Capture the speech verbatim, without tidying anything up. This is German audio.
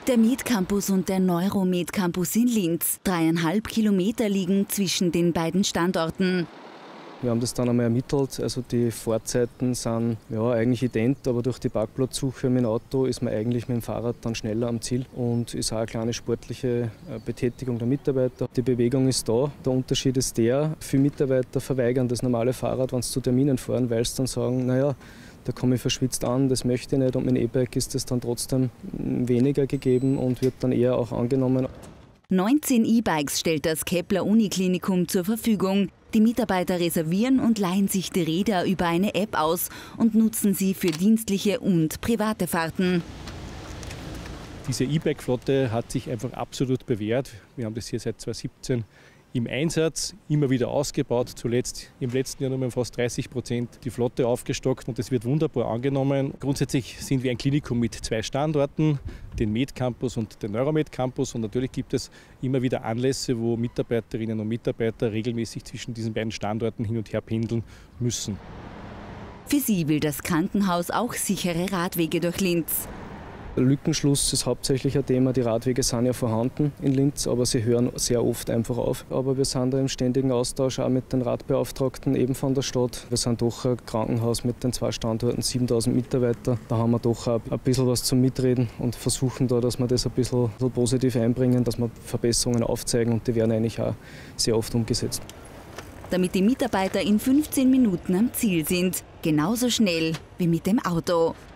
Der Med-Campus und der Neuro-Med-Campus in Linz. Dreieinhalb Kilometer liegen zwischen den beiden Standorten. Wir haben das dann einmal ermittelt. Also die Fahrzeiten sind ja eigentlich ident, aber durch die Parkplatzsuche mit dem Auto ist man eigentlich mit dem Fahrrad dann schneller am Ziel und ist auch eine kleine sportliche Betätigung der Mitarbeiter. Die Bewegung ist da. Der Unterschied ist der, viele Mitarbeiter verweigern das normale Fahrrad, wenn sie zu Terminen fahren, weil sie dann sagen, naja, da komme ich verschwitzt an, das möchte ich nicht, und mit dem E-Bike ist das dann trotzdem weniger gegeben und wird dann eher auch angenommen. neunzehn E-Bikes stellt das Kepler Uniklinikum zur Verfügung. Die Mitarbeiter reservieren und leihen sich die Räder über eine App aus und nutzen sie für dienstliche und private Fahrten. Diese E-Bike-Flotte hat sich einfach absolut bewährt. Wir haben das hier seit zweitausendsiebzehn im Einsatz, immer wieder ausgebaut. Zuletzt im letzten Jahr noch um fast dreißig Prozent die Flotte aufgestockt und das wird wunderbar angenommen. Grundsätzlich sind wir ein Klinikum mit zwei Standorten, den Med-Campus und den Neuro-Med-Campus, und natürlich gibt es immer wieder Anlässe, wo Mitarbeiterinnen und Mitarbeiter regelmäßig zwischen diesen beiden Standorten hin und her pendeln müssen. Für sie will das Krankenhaus auch sichere Radwege durch Linz. Lückenschluss ist hauptsächlich ein Thema. Die Radwege sind ja vorhanden in Linz, aber sie hören sehr oft einfach auf. Aber wir sind da im ständigen Austausch auch mit den Radbeauftragten eben von der Stadt. Wir sind doch ein Krankenhaus mit den zwei Standorten, siebentausend Mitarbeiter. Da haben wir doch auch ein bisschen was zum Mitreden und versuchen da, dass wir das ein bisschen positiv einbringen, dass wir Verbesserungen aufzeigen, und die werden eigentlich auch sehr oft umgesetzt. Damit die Mitarbeiter in fünfzehn Minuten am Ziel sind. Genauso schnell wie mit dem Auto.